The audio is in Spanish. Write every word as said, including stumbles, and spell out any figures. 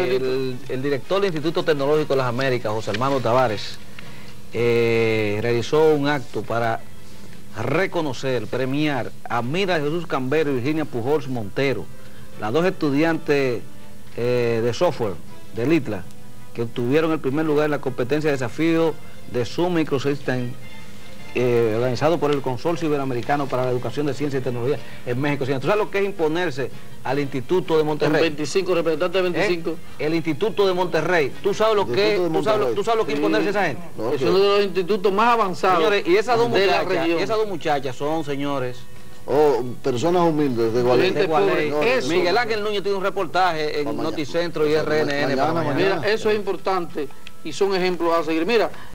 el, el director del Instituto Tecnológico de las Américas, José Armando Tavares, eh, realizó un acto para reconocer, premiar a Mira Jesús Cambero y Virginia Pujols Montero, las dos estudiantes eh, de software del I T L A, que obtuvieron el primer lugar en la competencia de desafío de Zoom Microsystem, eh, organizado por el Consorcio Iberoamericano para la Educación de Ciencia y Tecnología en México. ¿Tú sabes lo que es imponerse al Instituto de Monterrey? veinticinco representantes de veinticinco. ¿Eh? El Instituto de Monterrey. ¿Tú sabes lo que es? ¿Tú sabes, ¿Tú sabes lo que es imponerse a esa gente? No, es uno de los institutos más avanzados. Señores, y esas dos de la muchachas, región. y esas dos muchachas son, señores, Oh, personas humildes de Gualey. de Gualey. No, Eso. Miguel Ángel Núñez tiene un reportaje en Mañana. Noticentro y R N N. Mañana, para mañana. mañana. Mira, eso es importante y son ejemplos a seguir. Mira,